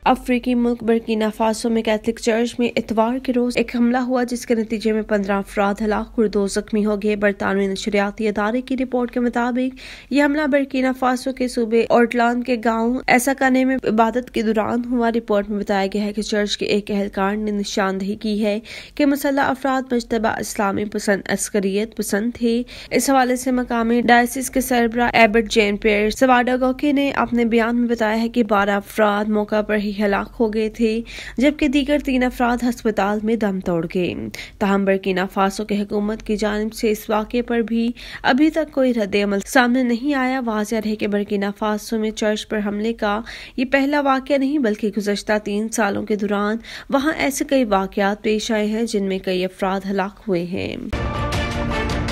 अफ्रीकी मुल्क Burkina Faso में कैथलिक चर्च में इतवार के रोज एक हमला हुआ जिसके नतीजे में 15 अफराद हलाक और 2 जख्मी हो गए। बरतानवी नशरियाती अदारे की रिपोर्ट के मुताबिक यह हमला बर्किना फासो के सूबे ओर्टलांद के गांव एसाकाने में इबादत के दौरान हुआ। रिपोर्ट में बताया गया है कि चर्च के एक एहलकार ने निशानदेही की है कि मुसल्लह अफराद मुजतबा इस्लामी पसंद अस्करियत पसंद थे। इस हवाले से मकामी डायसिस के सरबराह एबर्ट जेन पियर सवाडागोके ने अपने बयान में बताया है कि 12 अफराद मौका पर ही हलाक हो गए थे जबकि दीगर 3 अफराद अस्पताल में दम तोड़ गए। ताहम बर्किना फासो की हुकूमत की जानिब से इस वाक़े पर भी अभी तक कोई रद्द-ए-अमल सामने नहीं आया। वाज़ेह रहे कि बर्किना फासो में चर्च पर हमले का ये पहला वाक़या नहीं बल्कि गुज़श्ता 3 सालों के दौरान वहाँ ऐसे कई वाक़यात पेश आए हैं जिनमें कई अफराद हलाक हुए हैं।